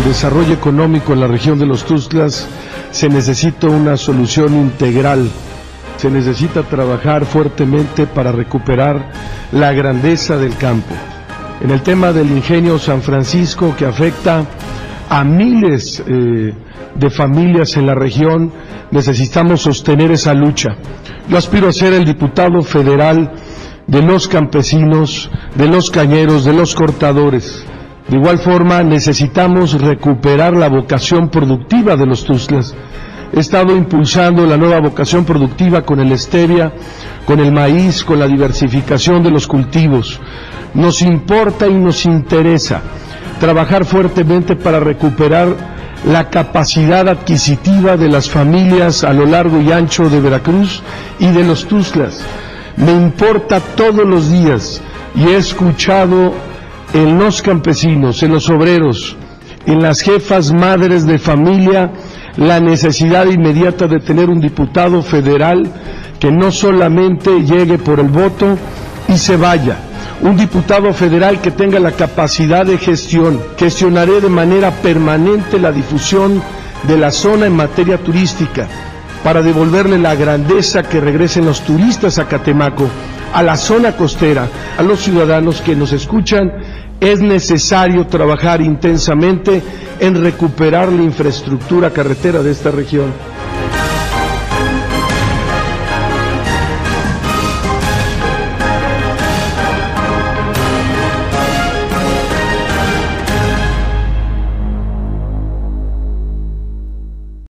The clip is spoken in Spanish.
desarrollo económico en la región de los Tuxtlas se necesita una solución integral. Se necesita trabajar fuertemente para recuperar la grandeza del campo. En el tema del ingenio San Francisco, que afecta a miles de familias en la región, necesitamos sostener esa lucha. Yo aspiro a ser el diputado federal de los campesinos, de los cañeros, de los cortadores. De igual forma, necesitamos recuperar la vocación productiva de los Tuxtlas. He estado impulsando la nueva vocación productiva con el stevia, con el maíz, con la diversificación de los cultivos. Nos importa y nos interesa trabajar fuertemente para recuperar la capacidad adquisitiva de las familias a lo largo y ancho de Veracruz y de los Tuxtlas. Me importa todos los días y he escuchado en los campesinos, en los obreros, en las jefas madres de familia, la necesidad inmediata de tener un diputado federal que no solamente llegue por el voto y se vaya, un diputado federal que tenga la capacidad de gestión. Gestionaré de manera permanente la difusión de la zona en materia turística para devolverle la grandeza que regresen los turistas a Catemaco, a la zona costera, a los ciudadanos que nos escuchan. Es necesario trabajar intensamente en recuperar la infraestructura carretera de esta región.